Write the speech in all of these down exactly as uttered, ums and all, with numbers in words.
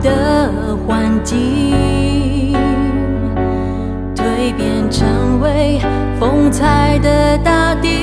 的环境，蜕变成为风采的大地，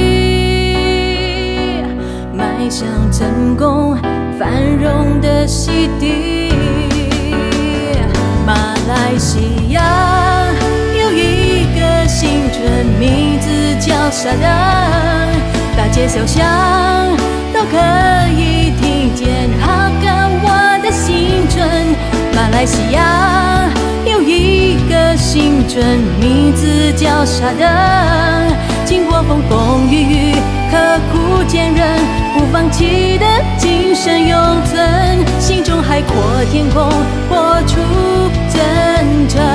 迈向成功繁荣的西地。马来西亚有一个新村，名字叫沙登，大街小巷都可以听见哈嘎哇的新村。马来西亚有一个新村，名字叫沙登，经过风风雨雨，刻苦坚韧，不放弃的精神永存，心中海阔天空，活出真诚。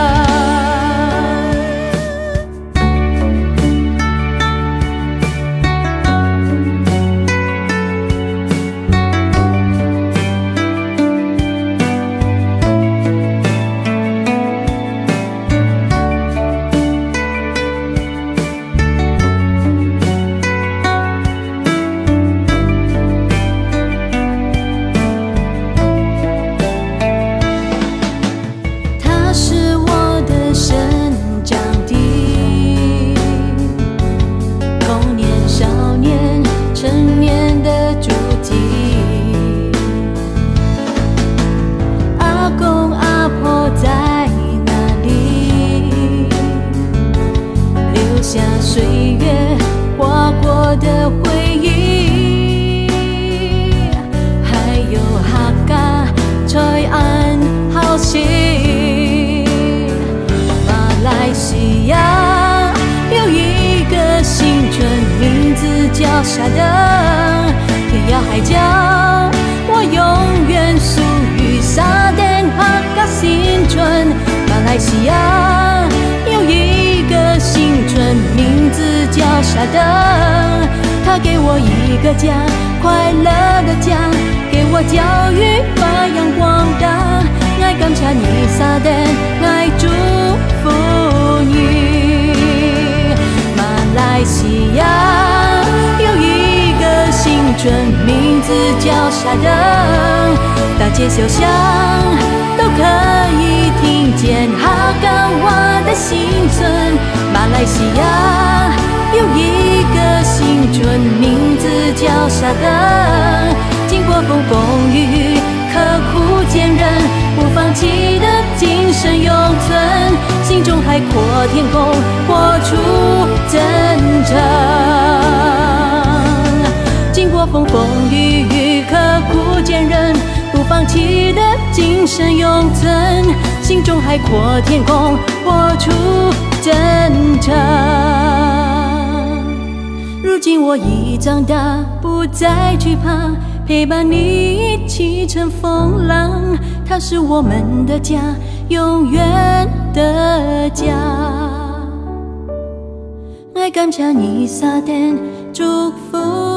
岁月划过的回忆，还有哈嘎翠安好戏。马来西亚有一个新村，名字叫沙登，天涯海角我永远属于沙登哈嘎新村。马来西亚有一个新村，名字叫沙登，他给我一个家，快乐的家，给我教育发扬光大。爱感谢你沙登，爱祝福你。马来西亚有一个新村，名字叫沙登，大街小巷都可以听见哈嘎哇的新村。马来西亚有一个新村，名字叫沙登，经过风风雨雨，刻苦坚韧，不放弃的精神永存，心中海阔天空，活出真诚。经过风风雨雨，刻苦坚韧，不放弃的精神永存，心中海阔天空，活出真诚。如今我已长大，不再惧怕，陪伴你一起乘风浪，它是我们的家，永远的家。爱感谢你沙登，祝福